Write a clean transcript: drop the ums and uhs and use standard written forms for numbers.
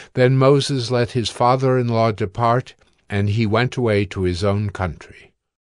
Then Moses let his father-in-law depart, and he went away to his own country.